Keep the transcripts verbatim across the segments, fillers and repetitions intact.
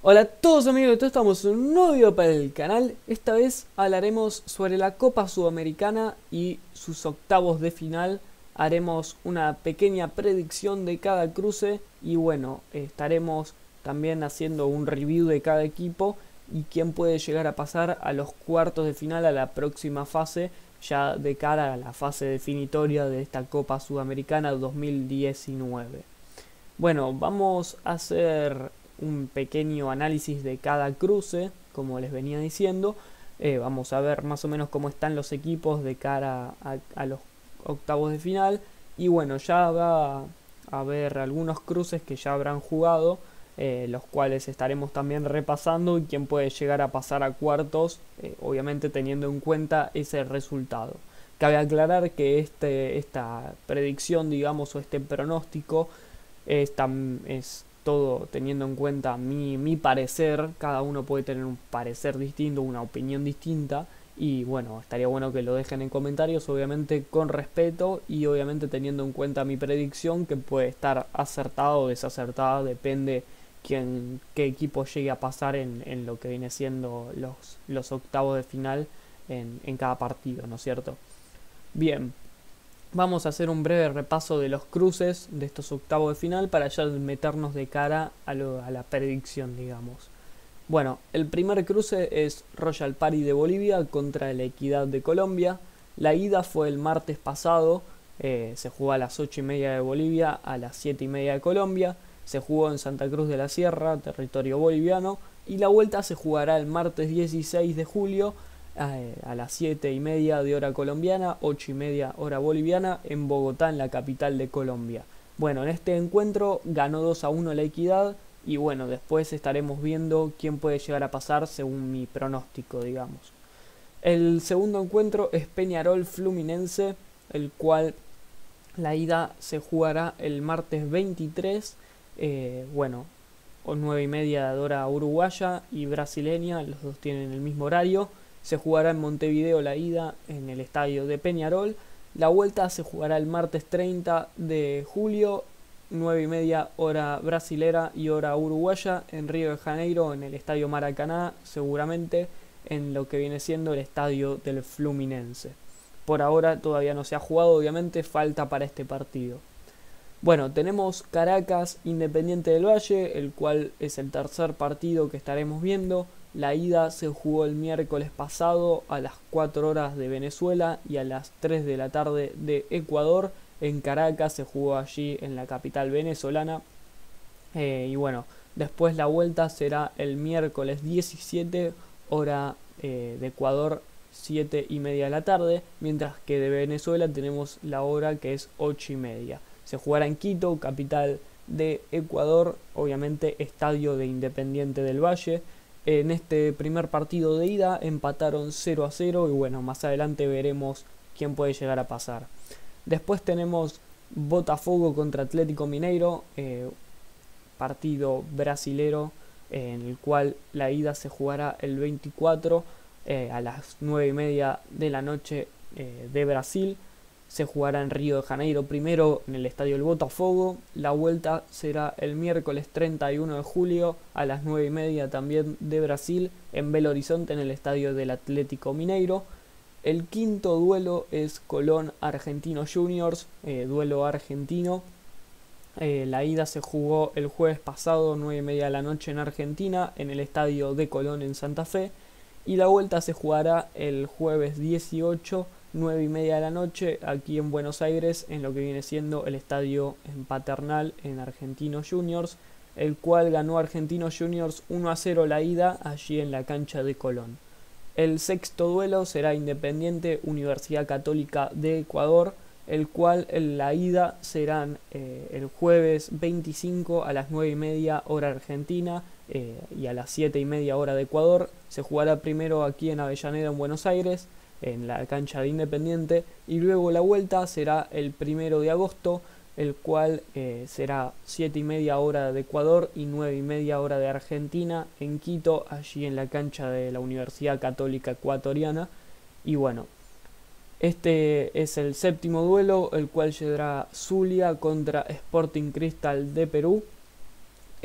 Hola a todos amigos, todos estamos en un nuevo video para el canal. Esta vez hablaremos sobre la Copa Sudamericana y sus octavos de final. Haremos una pequeña predicción de cada cruce y bueno, estaremos también haciendo un review de cada equipo y quién puede llegar a pasar a los cuartos de final, a la próxima fase, ya de cara a la fase definitoria de esta Copa Sudamericana dos mil diecinueve. Bueno, vamos a hacer un pequeño análisis de cada cruce, como les venía diciendo. Eh, vamos a ver más o menos cómo están los equipos de cara a, a los octavos de final. Y bueno, ya va a haber algunos cruces que ya habrán jugado, eh, los cuales estaremos también repasando y quién puede llegar a pasar a cuartos, eh, obviamente teniendo en cuenta ese resultado. Cabe aclarar que este, esta predicción, digamos, o este pronóstico es, tam, es todo teniendo en cuenta mi, mi parecer. Cada uno puede tener un parecer distinto, una opinión distinta. Y bueno, estaría bueno que lo dejen en comentarios, obviamente con respeto y obviamente teniendo en cuenta mi predicción, que puede estar acertada o desacertada, depende quién, qué equipo llegue a pasar en, en lo que viene siendo los, los octavos de final en, en cada partido, ¿no es cierto? Bien, vamos a hacer un breve repaso de los cruces de estos octavos de final para ya meternos de cara a, lo, a la predicción, digamos. Bueno, el primer cruce es Royal Party de Bolivia contra la Equidad de Colombia. La ida fue el martes pasado, eh, se jugó a las ocho y media de Bolivia, a las siete y media de Colombia. Se jugó en Santa Cruz de la Sierra, territorio boliviano, y la vuelta se jugará el martes dieciséis de julio a las siete y media de hora colombiana, ocho y media hora boliviana, en Bogotá, en la capital de Colombia. Bueno, en este encuentro ganó dos a uno la Equidad y bueno, después estaremos viendo quién puede llegar a pasar según mi pronóstico, digamos. El segundo encuentro es Peñarol Fluminense, el cual la ida se jugará el martes veintitrés, eh, bueno, o nueve y media de hora uruguaya y brasileña, los dos tienen el mismo horario. Se jugará en Montevideo la ida en el estadio de Peñarol. La vuelta se jugará el martes treinta de julio, nueve y media hora brasilera y hora uruguaya, en Río de Janeiro, en el estadio Maracaná, seguramente en lo que viene siendo el estadio del Fluminense. Por ahora todavía no se ha jugado, obviamente falta para este partido. Bueno, tenemos Caracas Independiente del Valle, el cual es el tercer partido que estaremos viendo. La ida se jugó el miércoles pasado a las cuatro horas de Venezuela y a las tres de la tarde de Ecuador. En Caracas se jugó allí en la capital venezolana. Eh, y bueno, después la vuelta será el miércoles diecisiete, hora eh, de Ecuador, siete y media de la tarde. Mientras que de Venezuela tenemos la hora que es ocho y media. Se jugará en Quito, capital de Ecuador, obviamente estadio de Independiente del Valle. En este primer partido de ida empataron cero a cero y bueno, más adelante veremos quién puede llegar a pasar. Después tenemos Botafogo contra Atlético Mineiro, eh, partido brasilero, eh, en el cual la ida se jugará el veinticuatro eh, a las nueve y media de la noche eh, de Brasil. Se jugará en Río de Janeiro primero en el estadio del Botafogo. La vuelta será el miércoles treinta y uno de julio a las nueve y media también de Brasil, en Belo Horizonte, en el estadio del Atlético Mineiro. El quinto duelo es Colón Argentino Juniors, eh, duelo argentino. Eh, la ida se jugó el jueves pasado, nueve y media de la noche en Argentina, en el estadio de Colón en Santa Fe. Y la vuelta se jugará el jueves dieciocho, nueve y media de la noche, aquí en Buenos Aires, en lo que viene siendo el estadio en Paternal, en Argentinos Juniors, el cual ganó Argentinos Juniors uno a cero la ida, allí en la cancha de Colón. El sexto duelo será Independiente Universidad Católica de Ecuador, el cual en la ida serán eh, el jueves veinticinco a las nueve y media hora argentina eh, y a las siete y media hora de Ecuador. Se jugará primero aquí en Avellaneda, en Buenos Aires, en la cancha de Independiente, y luego la vuelta será el primero de agosto, el cual eh, será siete y media hora de Ecuador y nueve y media hora de Argentina, en Quito, allí en la cancha de la Universidad Católica Ecuatoriana. Y bueno, este es el séptimo duelo, el cual llegará Zulia contra Sporting Cristal de Perú.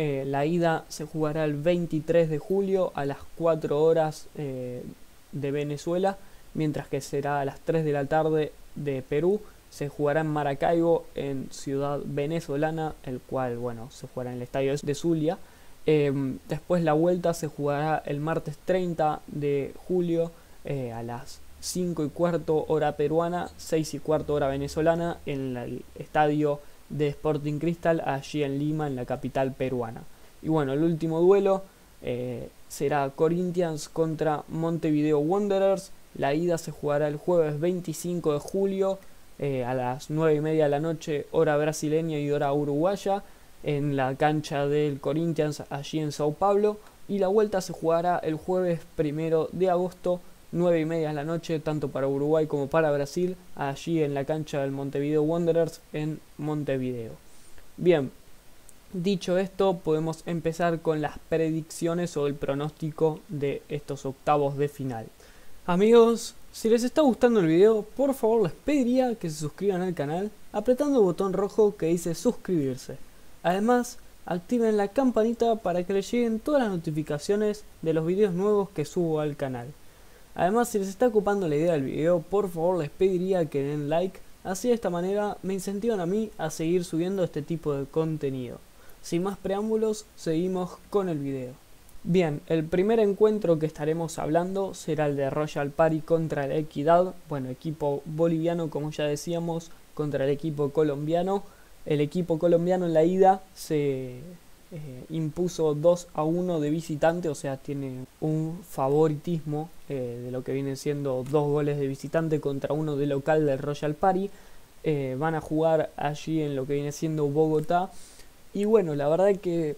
Eh, la ida se jugará el veintitrés de julio a las cuatro horas eh, de Venezuela, mientras que será a las tres de la tarde de Perú. Se jugará en Maracaibo, en Ciudad Venezolana, el cual, bueno, se jugará en el estadio de Zulia. Eh, después la vuelta se jugará el martes treinta de julio eh, a las cinco y cuarto hora peruana, seis y cuarto hora venezolana, en el estadio de Sporting Cristal, allí en Lima, en la capital peruana. Y bueno, el último duelo eh, será Corinthians contra Montevideo Wanderers. La ida se jugará el jueves veinticinco de julio eh, a las nueve y media de la noche, hora brasileña y hora uruguaya, en la cancha del Corinthians, allí en Sao Paulo. Y la vuelta se jugará el jueves primero de agosto, nueve y media de la noche, tanto para Uruguay como para Brasil, allí en la cancha del Montevideo Wanderers en Montevideo. Bien, dicho esto, podemos empezar con las predicciones o el pronóstico de estos octavos de final. Amigos, si les está gustando el video, por favor les pediría que se suscriban al canal apretando el botón rojo que dice suscribirse. Además, activen la campanita para que les lleguen todas las notificaciones de los videos nuevos que subo al canal. Además, si les está ocupando la idea del video, por favor les pediría que den like, así de esta manera me incentivan a mí a seguir subiendo este tipo de contenido. Sin más preámbulos, seguimos con el video. Bien, el primer encuentro que estaremos hablando será el de Royal Party contra la Equidad, bueno, equipo boliviano como ya decíamos, contra el equipo colombiano. El equipo colombiano en la ida se Eh, impuso dos a uno de visitante, o sea, tiene un favoritismo eh, de lo que vienen siendo dos goles de visitante contra uno de local del Royal Party. Eh, van a jugar allí en lo que viene siendo Bogotá. Y bueno, la verdad que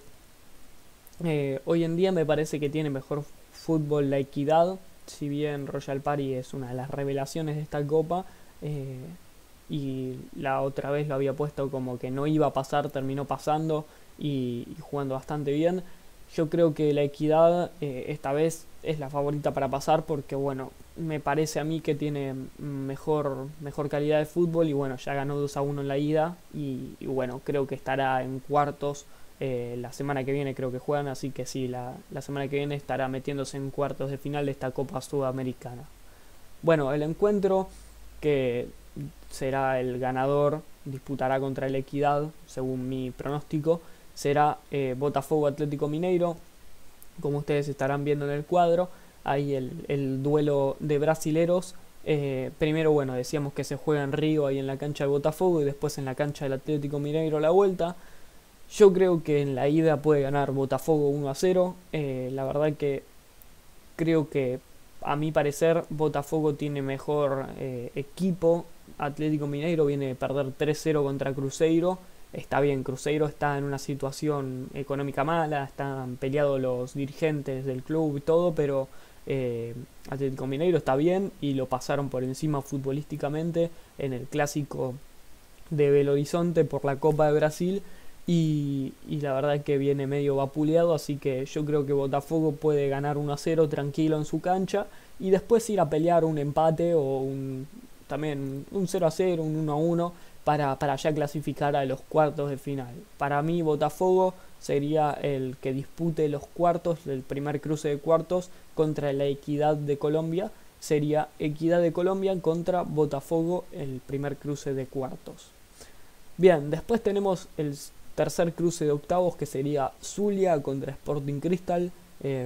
eh, hoy en día me parece que tiene mejor fútbol la Equidad. Si bien Royal Party es una de las revelaciones de esta copa, eh, y la otra vez lo había puesto como que no iba a pasar, terminó pasando y, y jugando bastante bien. Yo creo que la Equidad eh, esta vez es la favorita para pasar porque, bueno, me parece a mí que tiene mejor, mejor calidad de fútbol y, bueno, ya ganó dos a uno en la ida y, y bueno, creo que estará en cuartos eh, la semana que viene, creo que juegan, así que sí, la, la semana que viene estará metiéndose en cuartos de final de esta Copa Sudamericana. Bueno, el encuentro que será el ganador, disputará contra el Equidad, según mi pronóstico, será eh, Botafogo Atlético Mineiro. Como ustedes estarán viendo en el cuadro, ahí el, el duelo de brasileros. Eh, primero, bueno, decíamos que se juega en Río, ahí en la cancha de Botafogo, y después en la cancha del Atlético Mineiro la vuelta. Yo creo que en la ida puede ganar Botafogo uno a cero. Eh, la verdad que creo que, a mi parecer, Botafogo tiene mejor eh, equipo. Atlético Mineiro viene de perder tres cero contra Cruzeiro. Está bien, Cruzeiro está en una situación económica mala, están peleados los dirigentes del club y todo, pero eh, Atlético Mineiro está bien y lo pasaron por encima futbolísticamente en el clásico de Belo Horizonte por la Copa de Brasil y, y la verdad que viene medio vapuleado, así que yo creo que Botafogo puede ganar uno a cero tranquilo en su cancha y después ir a pelear un empate o un, también un cero a cero, un uno a uno para, para ya clasificar a los cuartos de final. Para mí Botafogo sería el que dispute los cuartos, el primer cruce de cuartos contra la Equidad de Colombia. Sería Equidad de Colombia contra Botafogo, el primer cruce de cuartos. Bien, después tenemos el tercer cruce de octavos que sería Zulia contra Sporting Cristal. Eh,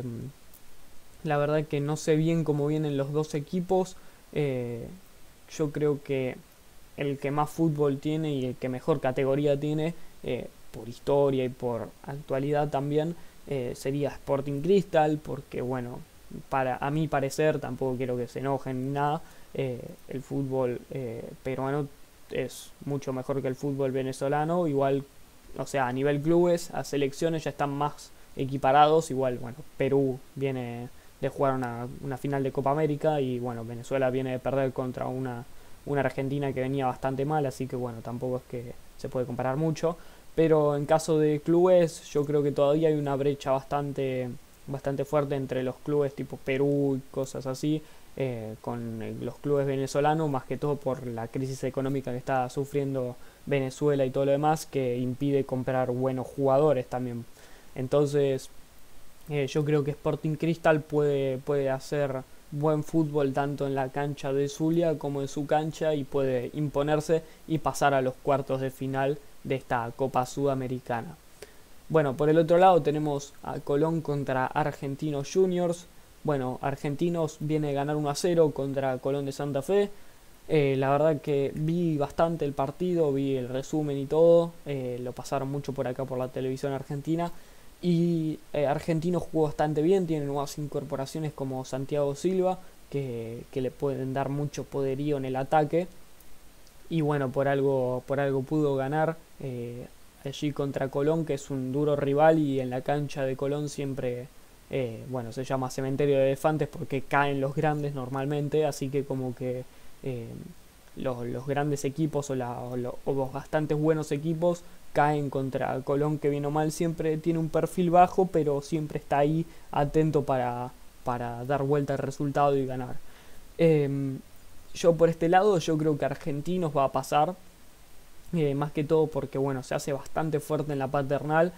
la verdad que no sé bien cómo vienen los dos equipos. Eh, yo creo que el que más fútbol tiene y el que mejor categoría tiene, eh, por historia y por actualidad también, eh, sería Sporting Cristal, porque bueno, para a mi parecer, tampoco quiero que se enojen ni nada, eh, el fútbol eh, peruano es mucho mejor que el fútbol venezolano, igual, o sea, a nivel clubes, a selecciones ya están más equiparados, igual, bueno, Perú viene de jugar una, una final de Copa América y bueno, Venezuela viene de perder contra una una Argentina que venía bastante mal, así que bueno, tampoco es que se puede comparar mucho, pero en caso de clubes yo creo que todavía hay una brecha bastante, bastante fuerte entre los clubes tipo Perú y cosas así, eh, con los clubes venezolanos, más que todo por la crisis económica que está sufriendo Venezuela y todo lo demás, que impide comprar buenos jugadores también. Entonces eh, yo creo que Sporting Cristal puede, puede hacer buen fútbol tanto en la cancha de Zulia como en su cancha y puede imponerse y pasar a los cuartos de final de esta Copa Sudamericana. Bueno, por el otro lado tenemos a Colón contra Argentinos Juniors. Bueno, Argentinos viene a ganar uno a cero contra Colón de Santa Fe. Eh, la verdad que vi bastante el partido, vi el resumen y todo. Eh, lo pasaron mucho por acá por la televisión argentina. Y eh, Argentinos jugó bastante bien, tiene nuevas incorporaciones como Santiago Silva, que, que le pueden dar mucho poderío en el ataque. Y bueno, por algo, por algo pudo ganar. Eh, allí contra Colón, que es un duro rival, y en la cancha de Colón siempre, eh, bueno, se llama Cementerio de Elefantes porque caen los grandes normalmente, así que como que eh, los, los grandes equipos o, la, o, lo, o los bastantes buenos equipos caen contra Colón, que bien o mal siempre tiene un perfil bajo, pero siempre está ahí atento para, para dar vuelta al resultado y ganar. Eh, yo por este lado, yo creo que Argentinos va a pasar. Eh, más que todo porque bueno, se hace bastante fuerte en la paternal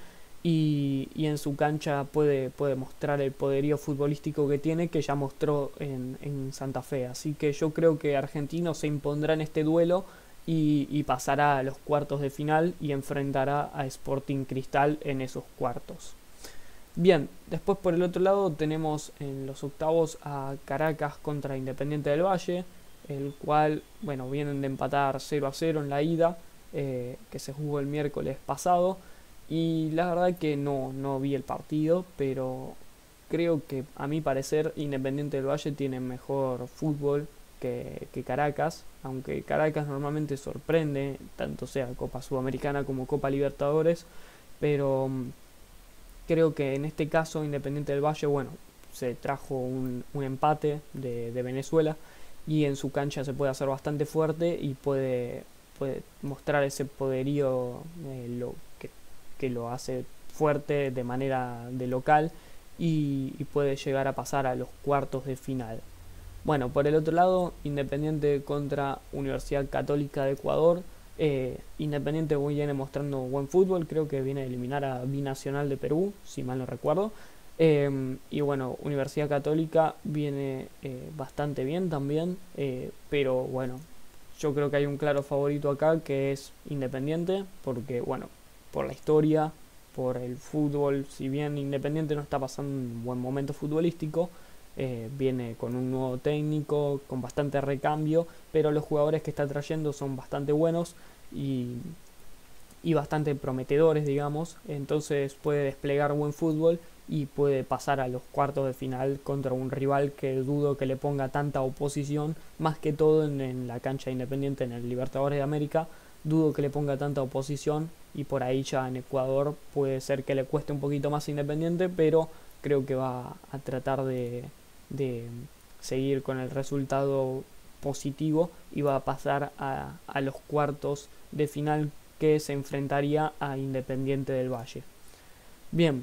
y, y en su cancha puede, puede mostrar el poderío futbolístico que tiene, que ya mostró en, en Santa Fe. Así que yo creo que Argentino se impondrá en este duelo y, y pasará a los cuartos de final y enfrentará a Sporting Cristal en esos cuartos. Bien, después por el otro lado tenemos en los octavos a Caracas contra Independiente del Valle, el cual, bueno, vienen de empatar cero a cero en la ida. Eh, que se jugó el miércoles pasado, y la verdad que no, no vi el partido, pero creo que a mi parecer Independiente del Valle tiene mejor fútbol que, que Caracas, aunque Caracas normalmente sorprende, tanto sea Copa Sudamericana como Copa Libertadores, pero um, creo que en este caso Independiente del Valle, bueno, se trajo un, un empate de, de Venezuela, y en su cancha se puede hacer bastante fuerte y puede puede mostrar ese poderío eh, lo, que, que lo hace fuerte de manera de local y, y puede llegar a pasar a los cuartos de final. Bueno, por el otro lado, Independiente contra Universidad Católica de Ecuador. Eh, Independiente viene mostrando buen fútbol, creo que viene a eliminar a Binacional de Perú, si mal no recuerdo. Eh, y bueno, Universidad Católica viene eh, bastante bien también, eh, pero bueno, yo creo que hay un claro favorito acá, que es Independiente, porque bueno, por la historia, por el fútbol, si bien Independiente no está pasando un buen momento futbolístico, eh, viene con un nuevo técnico, con bastante recambio, pero los jugadores que está trayendo son bastante buenos y, y bastante prometedores, digamos, entonces puede desplegar buen fútbol y puede pasar a los cuartos de final contra un rival que dudo que le ponga tanta oposición, más que todo en, en la cancha Independiente, en el Libertadores de América, dudo que le ponga tanta oposición, y por ahí ya en Ecuador puede ser que le cueste un poquito más Independiente, pero creo que va a tratar de, de seguir con el resultado positivo y va a pasar a, a los cuartos de final, que se enfrentaría a Independiente del Valle. Bien,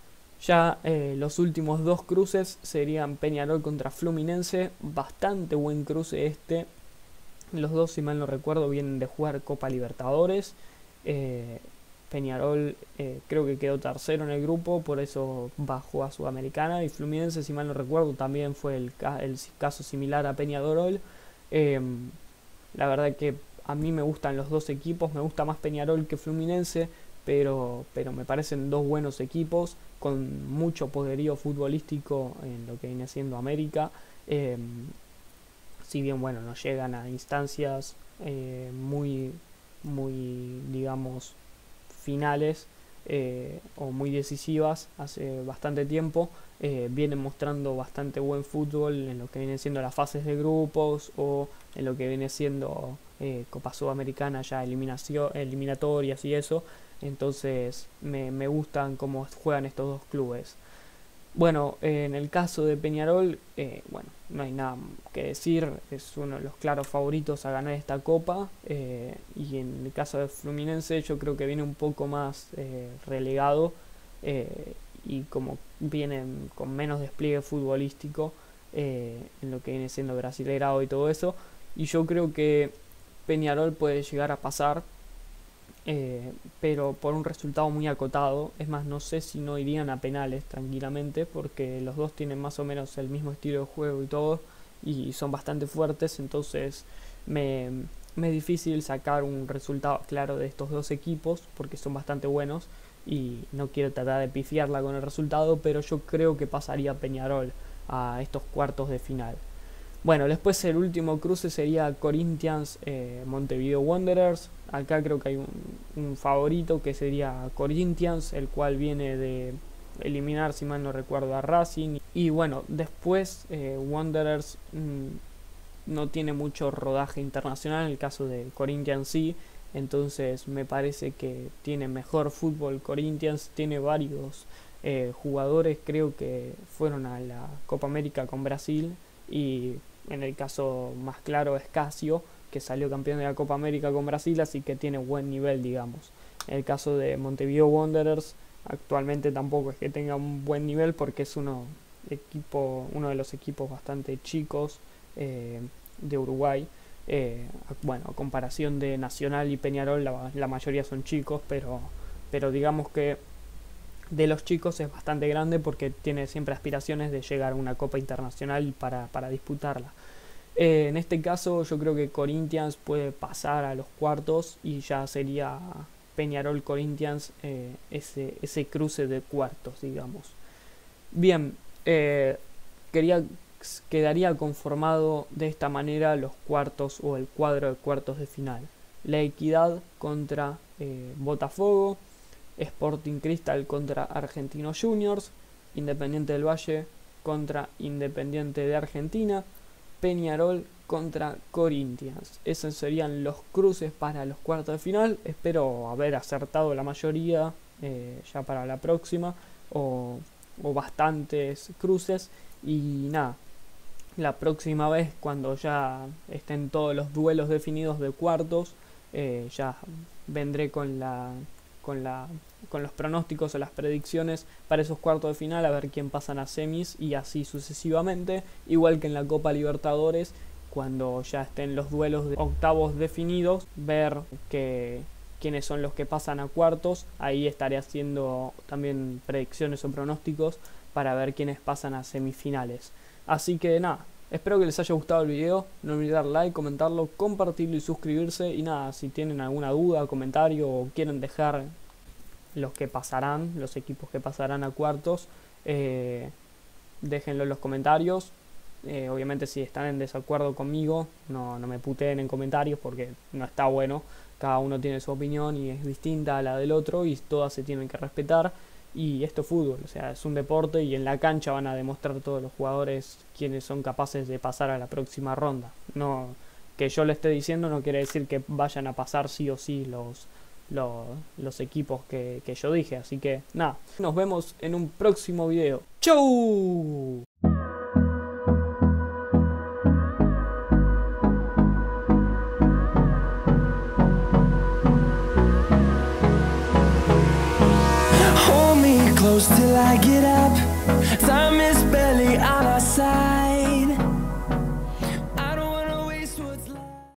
ya eh, los últimos dos cruces serían Peñarol contra Fluminense, bastante buen cruce este. Los dos, si mal no recuerdo, vienen de jugar Copa Libertadores. Eh, Peñarol eh, creo que quedó tercero en el grupo, por eso bajó a Sudamericana. Y Fluminense, si mal no recuerdo, también fue el, ca el caso similar a Peñarol. Eh, la verdad que a mí me gustan los dos equipos, me gusta más Peñarol que Fluminense, pero, pero me parecen dos buenos equipos con mucho poderío futbolístico en lo que viene siendo América. Eh, si bien bueno, no llegan a instancias eh, muy, muy, digamos, finales eh, o muy decisivas hace bastante tiempo, eh, vienen mostrando bastante buen fútbol en lo que vienen siendo las fases de grupos o en lo que viene siendo eh, Copa Sudamericana, ya eliminación, eliminatorias y eso. Entonces me, me gustan cómo juegan estos dos clubes. Bueno, eh, en el caso de Peñarol, eh, bueno, no hay nada que decir, es uno de los claros favoritos a ganar esta copa, eh, y en el caso de Fluminense yo creo que viene un poco más eh, relegado, eh, y como vienen con menos despliegue futbolístico eh, en lo que viene siendo Brasileirao y todo eso, y yo creo que Peñarol puede llegar a pasar. eh, pero por un resultado muy acotado. Es más, no sé si no irían a penales tranquilamente, porque los dos tienen más o menos el mismo estilo de juego y todo, y son bastante fuertes, entonces me, me es difícil sacar un resultado claro de estos dos equipos, porque son bastante buenos, y no quiero tratar de pifiarla con el resultado, pero yo creo que pasaría Peñarol a estos cuartos de final. Bueno, después el último cruce sería Corinthians eh, Montevideo Wanderers. Acá creo que hay un, un favorito que sería Corinthians, el cual viene de eliminar, si mal no recuerdo, a Racing. Y bueno, después eh, Wanderers mmm, no tiene mucho rodaje internacional, en el caso de Corinthians sí. Entonces me parece que tiene mejor fútbol Corinthians, tiene varios eh, jugadores, creo que fueron a la Copa América con Brasil, y en el caso más claro es Casio, que salió campeón de la Copa América con Brasil, así que tiene buen nivel, digamos. En el caso de Montevideo Wanderers, actualmente tampoco es que tenga un buen nivel, porque es uno, equipo, uno de los equipos bastante chicos eh, de Uruguay. Eh, bueno, a comparación de Nacional y Peñarol, la, la mayoría son chicos, pero, pero digamos que de los chicos es bastante grande, porque tiene siempre aspiraciones de llegar a una Copa Internacional para, para disputarla. Eh, en este caso yo creo que Corinthians puede pasar a los cuartos, y ya sería Peñarol Corinthians eh, ese, ese cruce de cuartos, digamos. Bien, eh, quería... quedaría conformado de esta manera los cuartos, o el cuadro de cuartos de final. La Equidad contra eh, Botafogo, Sporting Cristal contra Argentinos Juniors, Independiente del Valle contra Independiente de Argentina, Peñarol contra Corinthians. Esos serían los cruces para los cuartos de final. Espero haber acertado la mayoría eh, ya para la próxima, o, o bastantes cruces. Y nada, la próxima vez, cuando ya estén todos los duelos definidos de cuartos, eh, ya vendré con la con la con los pronósticos o las predicciones para esos cuartos de final, a ver quién pasan a semis, y así sucesivamente, igual que en la Copa Libertadores, cuando ya estén los duelos de octavos definidos, ver que quiénes son los que pasan a cuartos. Ahí estaré haciendo también predicciones o pronósticos para ver quiénes pasan a semifinales. Así que nada, espero que les haya gustado el video. No olviden dar like, comentarlo, compartirlo y suscribirse. Y nada, si tienen alguna duda, comentario, o quieren dejar los que pasarán, los equipos que pasarán a cuartos, eh, déjenlo en los comentarios. Eh, obviamente si están en desacuerdo conmigo, no, no me puteen en comentarios, porque no está bueno. Cada uno tiene su opinión y es distinta a la del otro, y todas se tienen que respetar. Y esto es fútbol, o sea, es un deporte, y en la cancha van a demostrar todos los jugadores quienes son capaces de pasar a la próxima ronda. No, que yo le esté diciendo no quiere decir que vayan a pasar sí o sí los, los, los equipos que, que yo dije. Así que nada, nos vemos en un próximo video. ¡Chau! Till I get up, time is better.